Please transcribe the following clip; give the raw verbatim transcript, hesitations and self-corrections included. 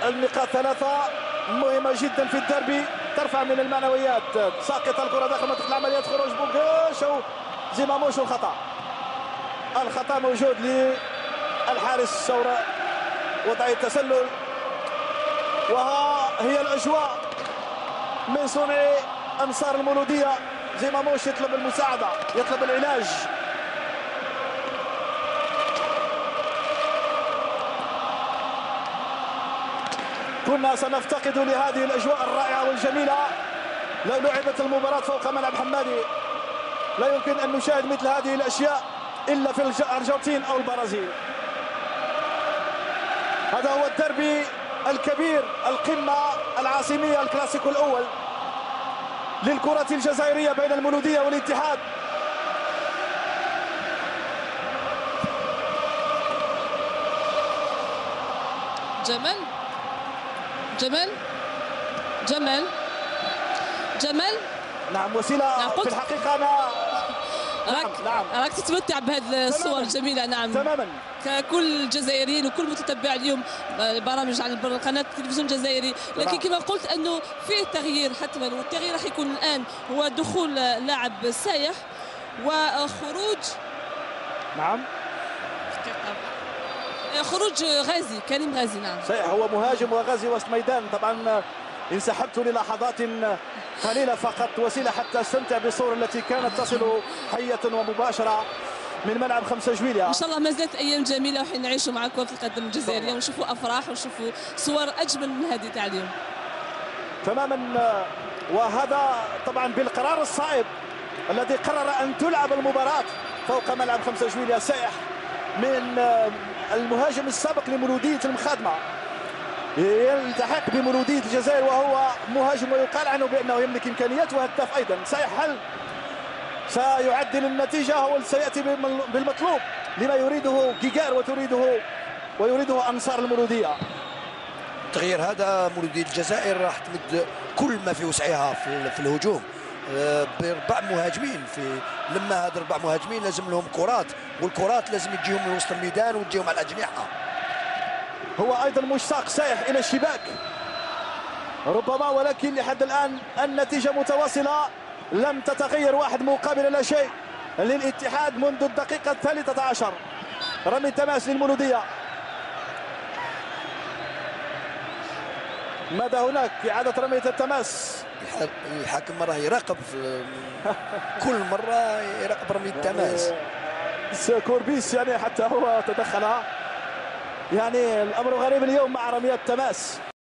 النقاط ثلاثة مهمة جدا في الدربي، ترفع من المعنويات. ساقط الكرة داخل منطقة العملية، خروج بوغوش أو زيماموش. الخطأ الخطأ موجود للحارس شوراء، وضعية تسلل. وها هي الأجواء من صنع أنصار المولودية. زيماموش يطلب المساعدة، يطلب العلاج. كنا سنفتقد لهذه الأجواء الرائعة والجميلة لو لعبت المباراة فوق ملعب حمادي. لا يمكن أن نشاهد مثل هذه الأشياء إلا في الأرجنتين أو البرازيل. هذا هو الدربي الكبير، القمة العاصمية، الكلاسيكو الأول للكرة الجزائرية بين المولودية والاتحاد. جمال جمال جمال جمال نعم وسيلة. نعم في الحقيقة أنا راك نعم راك تتمتع بهذه الصور الجميله. نعم تماما. ككل الجزائريين وكل متتبع اليوم برامج على قناه التلفزيون الجزائري، لكن كما قلت انه فيه تغيير حتما، والتغيير راح يكون الان هو دخول لاعب سايح وخروج نعم خروج غازي، كريم غازي. نعم صحيح، هو مهاجم وغازي وسط ميدان. طبعا انسحبت للحظات قليلة فقط وسيلة حتى استمتع بالصورة التي كانت تصل حية ومباشرة من ملعب خمسة جويليا. ان شاء الله ما زالت ايام جميله وحين نعيشوا مع كرة القدم الجزائريه ونشوفوا افراح ونشوفوا صور اجمل من هذه تاع اليوم. تماما. وهذا طبعا بالقرار الصائب الذي قرر ان تلعب المباراة فوق ملعب خمسة جويليا، سائح من المهاجم السابق لمولودية المخادمة يلتحق بمولودية الجزائر، وهو مهاجم ويقال عنه بأنه يملك إمكانيات وهداف أيضا. سائح هل سيعدل النتيجة؟ هو سيأتي بالمطلوب لما يريده جيجار وتريده ويريده أنصار المولودية. التغيير هذا مولودية الجزائر راح تمد كل ما في وسعها في, في الهجوم باربع مهاجمين. في لما هاد اربع مهاجمين لازم لهم كرات، والكرات لازم تجيهم من وسط الميدان وتجيهم على الاجنحه. هو ايضا مشتاق سايح الى الشباك ربما، ولكن لحد الان النتيجه متواصله، لم تتغير واحد مقابل لا شيء للاتحاد منذ الدقيقه الثالثه عشر. رمي التماس للمولوديه. ماذا هناك؟ اعاده رميه التماس. الحاكم راه يراقب كل مره، يراقب رمي التماس. كوربيس يعني حتى هو تدخل. يعني الامر غريب اليوم مع رميات التماس.